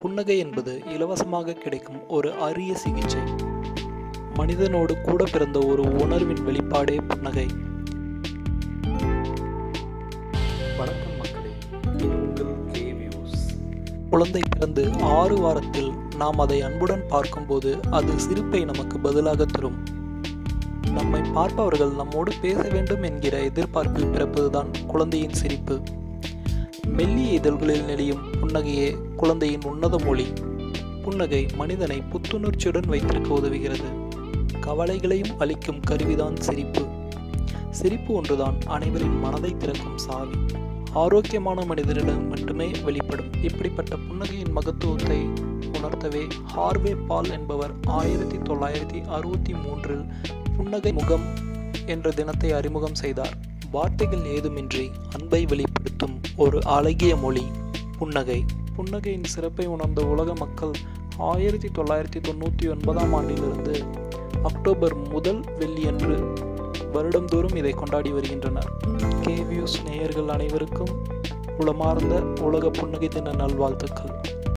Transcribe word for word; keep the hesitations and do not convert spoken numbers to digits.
புன்னகை என்பது இலவசமாக கிடைக்கும் ஒரு அரிய சிகிச்சை. மனிதனோடு கூட பிறந்த ஒரு உணர்வின் வெளிப்பாடே புன்னகை. வணக்கம் மக்களே, இது உங்கள் கே வியூஸ். குழந்தை பிறந்து ஆறு வாரத்தில் நாம் அதை அன்புடன் பார்க்கும்போது அது சிரிப்பை நமக்கு பதிலாக தரும். நம்மை பார்ப்பவர்கள் நம்மோடு பேச வேண்டும் என்கிற எதிர்பார்ப்பில் பிறப்பதுதான் குழந்தையின் சிரிப்பு. மெல்லிய இதழ்களில் நெளியும் புன்னகையே குழந்தையின் உன்னத மொழி. புன்னகை மனிதனை புத்துணர்ச்சியுடன் வைத்திருக்க உதவுகிறது. கவலைகளையும் அளிக்கும் கருவிதான் சிரிப்பு. சிரிப்பு ஒன்றுதான் அனைவரின் மனதை திறக்கும் சாவி. ஆரோக்கியமான மனிதனிடம் மட்டுமே வெளிப்படும். இப்படிப்பட்ட புன்னகையின் மகத்துவத்தை உணர்த்தவே ஹார்வே பால் என்பவர் ஆயிரத்தி தொள்ளாயிரத்தி அறுபத்தி மூன்றில் புன்னகை முகம் என்ற தினத்தை அறிமுகம் செய்தார். வார்த்தைகள் ஏதுமின்றி அன்பை வெளிப்படுத்தும் ஒரு அழகிய மொழி புன்னகை. புன்னகையின் சிறப்பை உணர்ந்த உலக மக்கள் ஆயிரத்தி தொள்ளாயிரத்தி தொண்ணூற்றி ஒன்பதாம் ஆண்டிலிருந்து அக்டோபர் முதல் வெள்ளியன்று வருடந்தோறும் இதை கொண்டாடி வருகின்றனர். கே வியூஸ் நேயர்கள் அனைவருக்கும் உளமார்ந்த உலக புன்னகை தின நல்வாழ்த்துக்கள்.